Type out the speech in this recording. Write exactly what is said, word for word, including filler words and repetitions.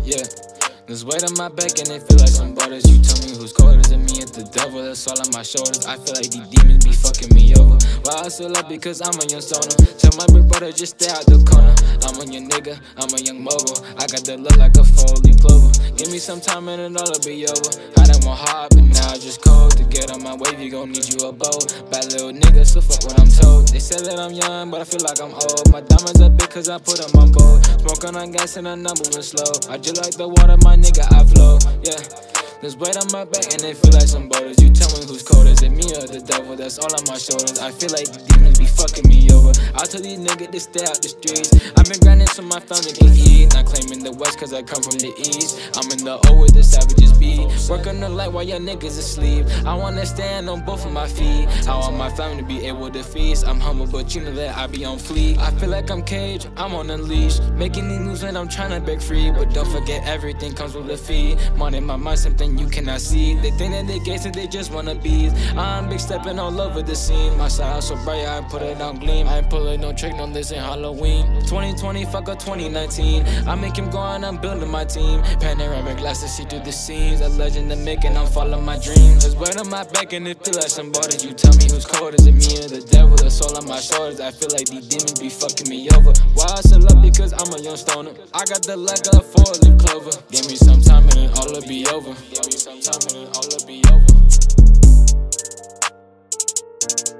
Yeah. This weight on my back and it feel like some borders. You tell me who's colder than me, it's the devil that's all on my shoulders. I feel like these demons be fucking me over. Why I still up? Because I'm a young stoner. Tell my big brother just stay out the corner. I'm a young nigga, I'm a young mogul. I got that look like a four-leaf clover. Give me some time and it all'll be over. I done went hard, but now it's just cold. To get on my wave, you gon' need you a bow. Bad little nigga, so fuck what I'm told. They said that I'm young, but I feel like I'm old. My diamonds are big cause I put them on gold. Smoking on gas and I'm not moving slow. I just like the water, my nigga, I flow. Yeah. There's weight on my back and it feel like some borders. You tell me who's cold, is it me or the devil? That's all on my shoulders. I feel like the demons be fucking me over. I tell these niggas to stay out the streets. I've been grinding so my family can eat. Not claiming the west cause I come from the east. I'm in the O where the savages be. Working the light while your niggas asleep. I wanna stand on both of my feet. I want my family to be able to feast. I'm humble but you know that I be on fleek. I feel like I'm caged, I'm on a leash. Making these moves when I'm trying to break free. But don't forget everything comes with a fee. Money in my mind, something you cannot see. They think that they gangsters, they just wanna be. I'm big stepping all over the scene. My style so bright, I put it on gleam. I ain't pulling no trick, no this ain't Halloween. twenty twenty, fuck up twenty nineteen. I make him go on, I'm building my team. Panoramic glasses see through the scenes. A legend to make and I'm following my dreams. There's weight on my back and it feel like some borders. You tell me who's cold, is it me or the devil? That's all on my shoulders. I feel like these demons be fucking me over. Why I still up? Because I'm a young stoner. I got the leg of a four-leaf clover. Give me some time and it all'll be over. Give me some time and it all'll be over.